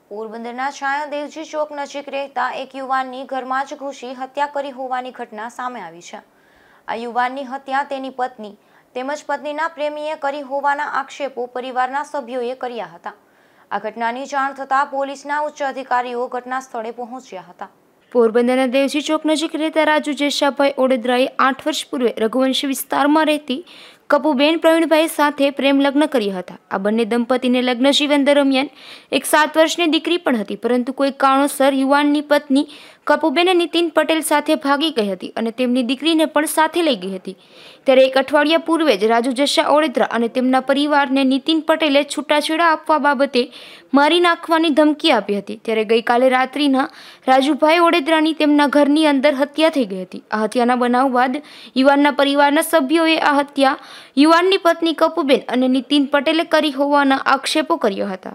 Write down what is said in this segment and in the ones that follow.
પોરબંદરના છાયાદેવજી ચોક નજીક રહેતા એક યુવાનની ઘરમાં જ ઘૂસી હત્યા કરી હોવાની ઘટના સામે આવી છે। આ યુવાનની હત્યા તેની પત્ની તેમજ પત્નીના પ્રેમીએ કરી હોવાના આક્ષેપો પરિવારના સભ્યોએ કર્યા હતા। આ ઘટનાની જાણ થતાં પોલીસના ઉચ્ચ અધિકારીઓ ઘટના સ્થળે પહોંચ્યા હતા। પોરબંદરના દેવજી ચોક નજીક રહેતા રાજુ જેશાભાઈ ઓડેદરાએ 8 વર્ષ પૂર્વે રઘુવંશી વિસ્તારમાં રહેતી કપુબેન પ્રવીણભાઈ સાથે પ્રેમ લગ્ન કર્યા હતા। આ બંને દંપતીને લગ્ન જીવન દરમિયાન એક 7 વર્ષની દીકરી પણ હતી, પરંતુ કોઈ કારણોસર યુવાનની પત્ની કપુબેન નીતિન પટેલ સાથે ભાગી ગઈ હતી અને તેમની દીકરીને પણ સાથે લઈ ગઈ હતી। ત્યારે એક અઠવાડિયા પૂર્વે જ રાજુ જેશા ઓડેદરા અને તેમના પરિવારને નીતિન પટેલે છૂટાછેડા આપવા બાબતે મારી નાખવાની ધમકી આપી હતી। ત્યારે ગઈકાલે રાત્રિના રાજુભાઈ ઓડેદરાની તેમના ઘરની અંદર હત્યા થઈ ગઈ હતી। આ હત્યાના બનાવ બાદ યુવાનના પરિવારના સભ્યોએ આ હત્યા યુવાનની પત્ની કપુબેન અને નીતિન પટેલે કરી હોવાના આક્ષેપો કર્યા હતા।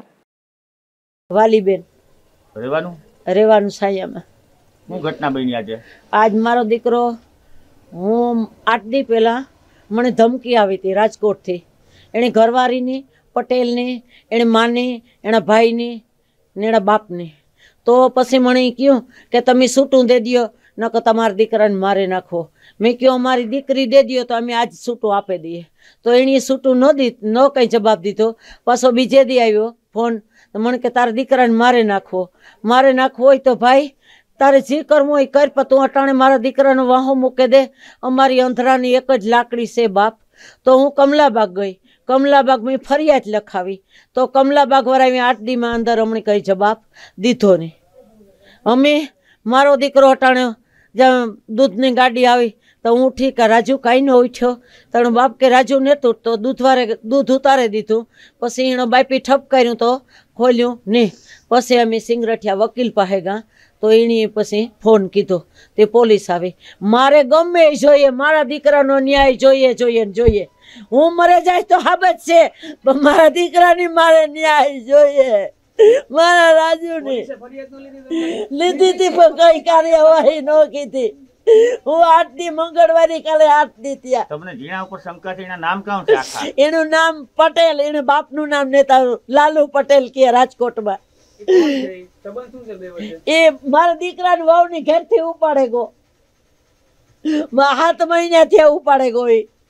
વાલીબેન રેવાનું સાયામાં હું ઘટના બની આજે આજ મારો દીકરો હું 8 દી પહેલા મને ધમકી આવી હતી રાજકોટથી। એણે ઘરવાળીની પટેલની, એણે માની, એના ભાઈની ને એના બાપની। તો પછી મને કહ્યું કે તમે છૂટું દે દો, નકર તમારા દીકરાને મારી નાખો। મેં કહ્યું અમારી દીકરી દે દો તો અમે આજ છૂટું આપી દઈએ। તો એણે છૂટું ન કંઈ જવાબ દીધો। પાછો બીજે દી આવ્યો ફોન, તો મને કે તારા દીકરાને મારી નાખવો હોય તો ભાઈ તારે જે કરવું હોય કર, પણ તું અટાણે મારા દીકરાનો વાહો મૂકી દે। અમારી અંધરાની એક જ લાકડી છે બાપ। તો હું કમલાબાગ ગઈ, કમલાબાગ મેં ફરિયાદ લખાવી, તો કમલાબાગ વાળા 8 દીમાં અંદર અમને કંઈ જવાબ દીધો નહીં। અમે મારો દીકરો અટાણે જ્યાં દૂધની ગાડી આવી તો હું ઠીક રાજુ કાંઈ ન ઉઠ્યો, તારો બાપ કે રાજુ નહોતું તો દૂધ ઉતારી દીધું। પછી એનો બાપી ઠપ કર્યું તો ખોલ્યું નહીં। પછી અમે સિંગરઠિયા વકીલ પાસે ગયા તો એણે પછી ફોન કીધો, તે પોલીસ આવી। મારે ગમે એ જોઈએ, મારા દીકરાનો ન્યાય જોઈએ। હું મરે જાય તો હાબત છે, પણ મારા દીકરાની મારે ન્યાય જોઈએ। મારા રાજુની લીધી હતી પણ કઈ કાર્યવાહી ન કીધી। હું 8 દી મંગળવારે કાલે 8 દી થયા। તમને જીણા ઉપર શંકા છે, એના નામ કામ છે આખા? એનું નામ પટેલ, એને બાપનું નામ નેતા લાલુ પટેલ કે રાજકોટમાં। એ મારા દીકરાની વહુની ઘેરથી ઉપાડે ગો, 7 મહિના થયા ઉપાડે ગો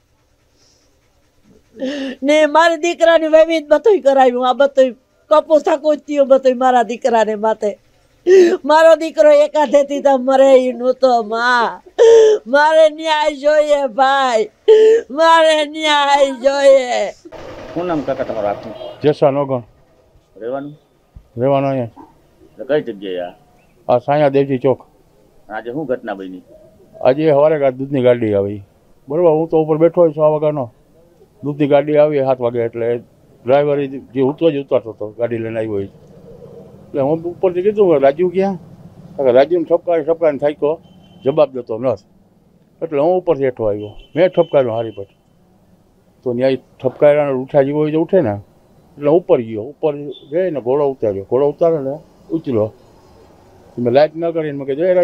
ને મારા દીકરાની વૈવિધ બધું કરાવ્યું। આ બધું કપૂર થકું થયું બધું મારા દીકરાને માથે। મારો દીકરો એકાધેથી તો મરે નહોતો। મારે ન્યાય જોઈએ ભાઈ, મારે ન્યાય જોઈએ। શું નામ કાકા તમારું આપનું? જેસા નોગણ રહેવાનું અહીંયા। કઈ જગ્યાએ આ છાયાદેવજી ચોક। આજે શું ઘટના બની? આજે સવારે દૂધની ગાડી આવી, બરાબર। હું તો ઉપર બેઠો 6 વાગ્યાનો, દૂધની ગાડી આવી 7 વાગે, એટલે ડ્રાઈવર જે ઉતરતો હતો ગાડી લઈને આવ્યો હોય, એટલે હું ઉપરથી કીધું રાજુ ક્યાં? રાજુને ઠપકારીને થાક્યો, જવાબ દેતો નથી, એટલે હું ઉપરથી હેઠો આવ્યો। મેં ઠપકાર્યો હારી પર, તો ત્યાં ઠપકાર્યા ઉઠા જેવો હોય તો ઉઠે ને, એટલે ઉપર ગયો। ઉપર જઈને ઘોડો ઉતાર્યો ને ઉતર્યો। મેં લાઇટ ન કરીને મેં કીધું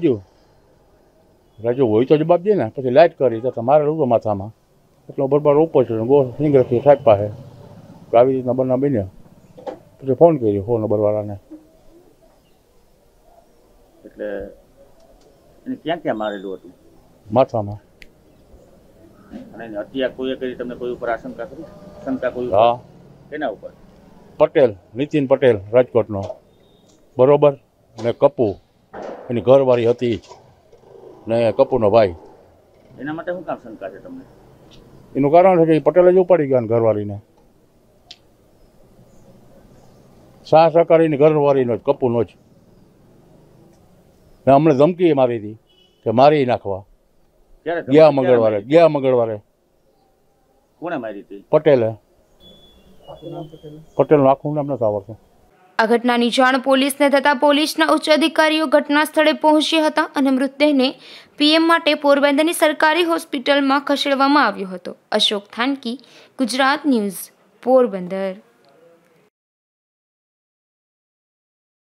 રાજુ હોય તો જવાબ દે ને। પછી લાઇટ કરી તો મારે રૂતો માથામાં, એટલે બરાબર ઉપર છે ગો સિંગરથી સાહેબ પાસે આવી રીતના બનાવ બન્યા। પછી ફોન કર્યો 4 નંબરવાળાને। એટલે એને ક્યાં મારેલું હતું? માથામાં। અને એની હત્યા કોઈએ કરી? તમને કોઈ ઉપર આશંકા કરી? શંકા કોઈ? હા। કેના ઉપર? પટેલ, નીતિન પટેલ રાજકોટનો, બરોબર। ને કપુ એની ઘરવાળી હતી ને કપૂનો ભાઈ। એના માટે શું કામ શંકા છે તમને? એનું કારણ છે કે પટેલે જ ઉપાડી ગયા ઘરવાળીને। શાહ સહકારીની ઘરવાળીનો જ, કપૂનો જ। ને અમને ધમકી મારી હતી કે મારી નાખવા। ગયા મંગળવારે કોણે મારી હતી? પટેલે। પટેલનું આખું નામ નથી આવડતું। આ ઘટનાની જાણ પોલીસને થતાં પોલીસના ઉચ્ચ અધિકારીઓ ઘટના સ્થળે પહોંચ્યા હતા અને મૃતદેહને પીએમ માટે પોરબંદરની સરકારી હોસ્પિટલમાં ખસેડવામાં આવ્યો હતો। અશોક થાનકી, ગુજરાત ન્યૂઝ, પોરબંદર।